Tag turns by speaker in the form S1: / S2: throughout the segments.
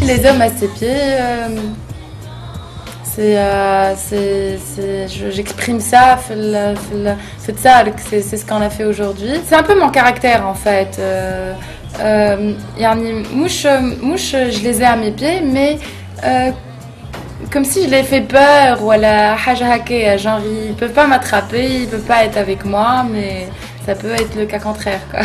S1: Les hommes à ses pieds, j'exprime ça, fait ça, c'est ce qu'on a fait aujourd'hui. C'est un peu mon caractère en fait. Yani, mouche, je les ai à mes pieds, mais comme si je les fais peur ou la haja hake, genre ils peuvent pas m'attraper, ils peuvent pas être avec moi, mais ça peut être le cas contraire quoi.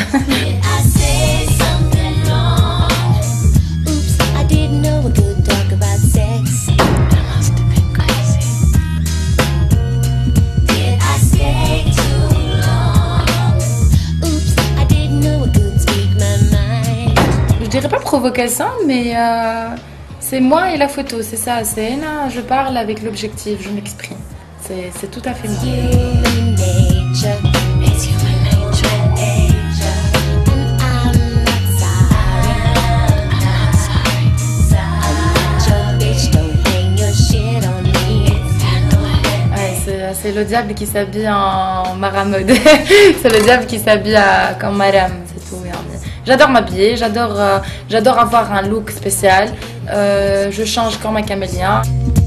S1: Je dirais pas provocation, mais c'est moi et la photo, c'est ça. C'est là, je parle avec l'objectif, je m'exprime. C'est tout à fait moi. C'est le diable qui s'habille en maramode. C'est le diable qui s'habille comme madame, c'est tout. J'adore m'habiller, j'adore avoir un look spécial. Je change comme un caméléon.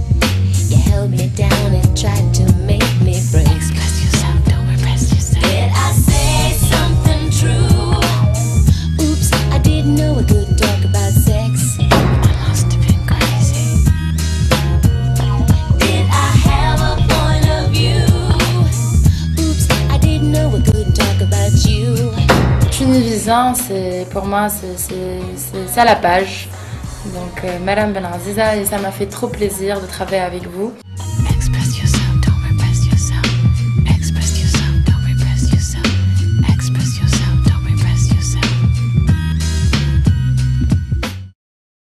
S1: Tunivisant, pour moi, c'est à la page. Donc, Madame Ben Aziza, et ça m'a fait trop plaisir de travailler avec vous.